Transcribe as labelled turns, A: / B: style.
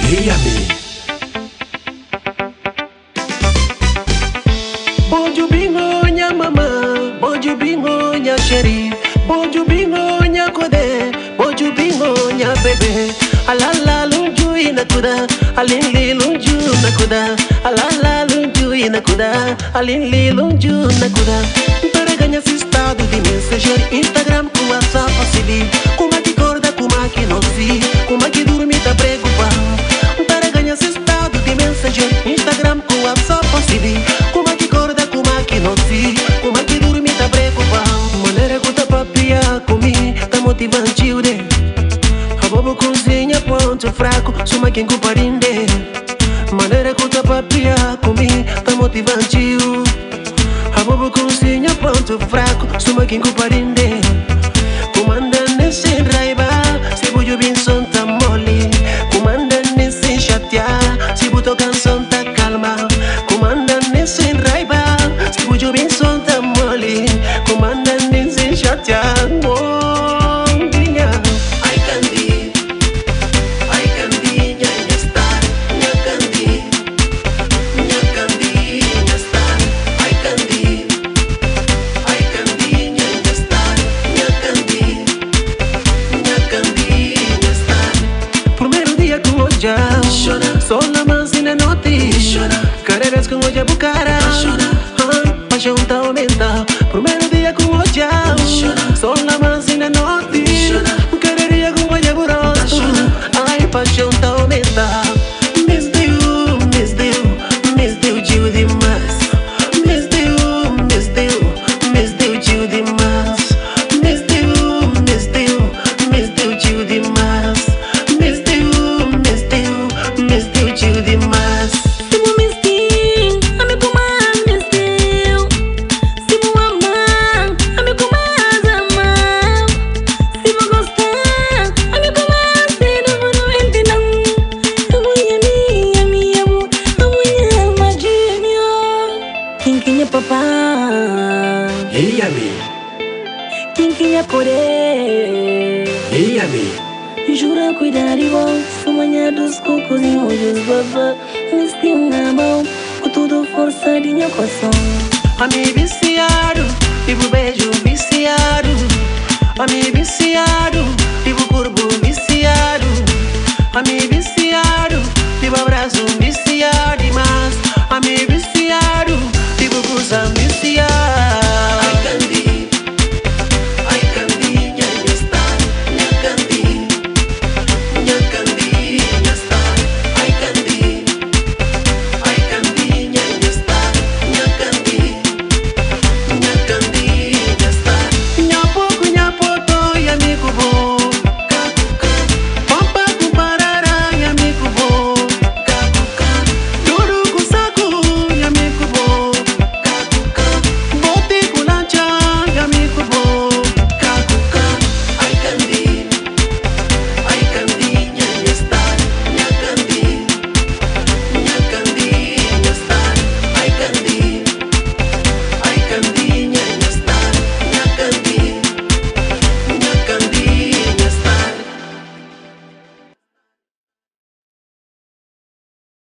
A: Hey, ami. Bonjour bingo nya mama, bonjour bingo nya chérie, bonjour bingo nya kode, bonjour bingo nya bébé. Alala lunju inakuda, alinli lunju nakuda, alala lunju inakuda, alinli lunju nakuda. Para ganhar esse estado de mensageiro, Instagram com WhatsApp facili, como é que corda, como é que não se, como é que dorme tá preocupado. Para ganhar esse estado de mensageiro, Instagram com WhatsApp facili, como é que corda, como é que não se, como é que dorme tá preocupado. Maneira que tá papia comigo, tá motivante o de. A bobo cozinha ponto fraco, suma quem comparinde. Maneira que tá papia comigo, tá motivante o. A bobo cozinha ponto fraco, suma quem comparinde. Comanda nesse raiva, se bujo bem som tá mole. Comanda nesse chatear, se buto canção tá calma. Comanda nesse raiva, se bujo bem som tá mole. Comanda nesse chatear, mondinha. Ai Candy, nha star, nha Candy, nha star. Ai Candy, nha star, nha Candy, nha star. Primeiro dia com hoje, só na manzina noti, carreiras com hoje bucara, paixão tá aumenta. Primeiro dia com hoje, só na manzina noti, carreiras com hoje buroso, ai paixão tá aumenta. Miss Deu Gil demais. Miss Deu Gil demais. Miss Deu Gil demais. Miss Deu Gil demais.
B: Se vou mistir, a me comas mistiu. Se vou amar, a me comas amar. Se vou gostar, a me comas se não vou entender. Amanhã minha amor, amanhã magia minha. Quem é papá?
A: Hey, ami.
B: Quem é coré?
A: Hey, ami.
B: Jura cuidar de vós, amanhã dos cocos e olhos babá. Mas tem uma mão, com tudo força de meu coração.
A: Ami viciado, vivo beijo viciado. Ami viciado, vivo corpo viciado. Ami